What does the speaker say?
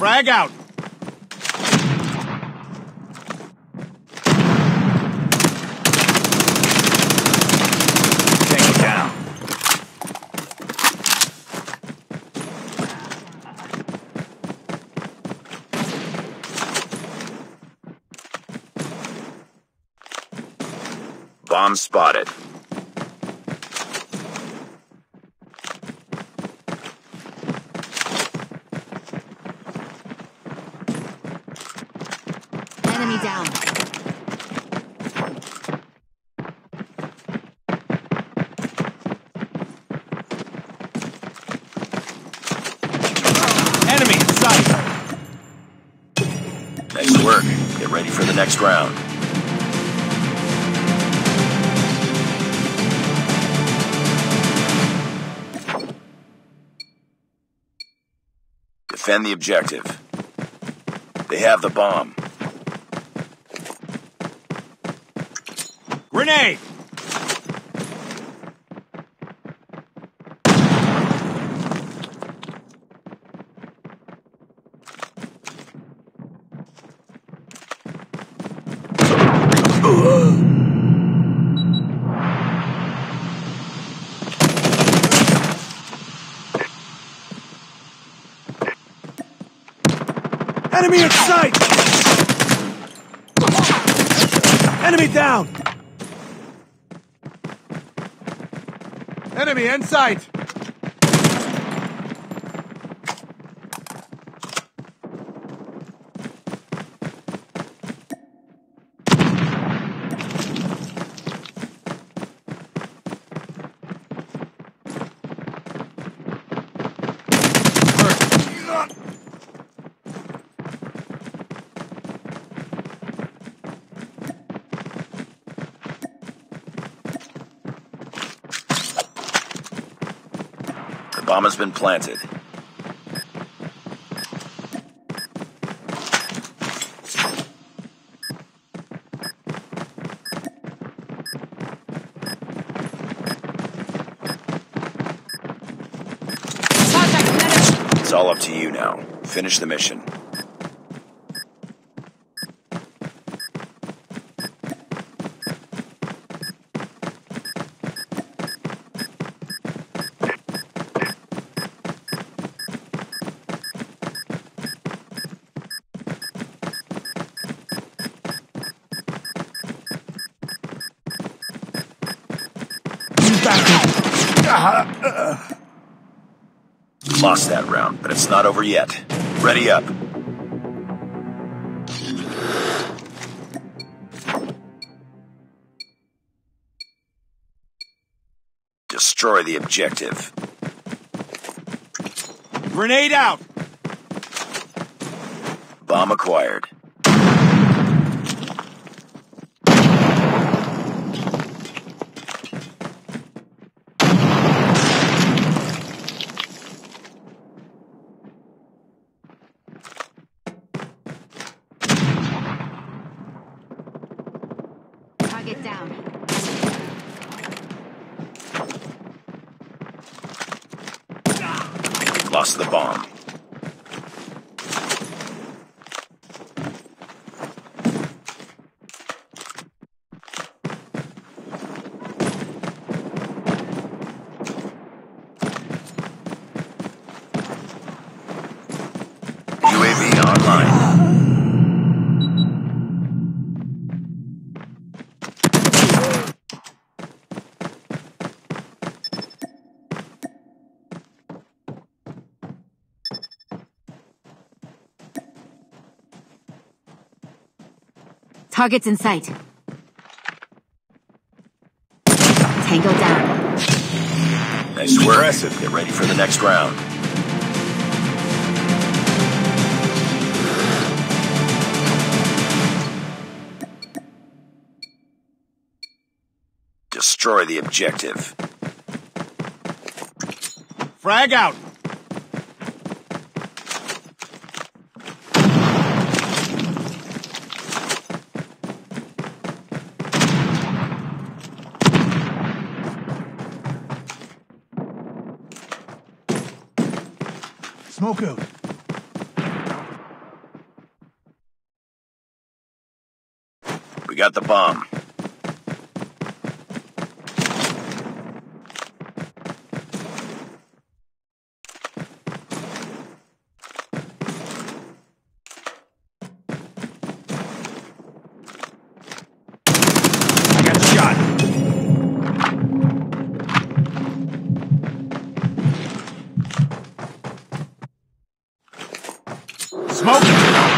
Frag out! Tango down. Bomb spotted. Enemy down. Enemy in sight! Nice work. Get ready for the next round. Defend the objective. They have the bomb. Grenade! Enemy in sight! Enemy down! Enemy in sight! The bomb has been planted. It's all up to you now. Finish the mission. Lost that round, but it's not over yet. Ready up. Destroy the objective. Grenade out! Bomb acquired. Target down. Lost the bomb. UAV online. Targets in sight. Tango down. Nice work. Impressive. Get ready for the next round. Destroy the objective. Frag out! Smoke out. We got the bomb. I got shot. Smoke!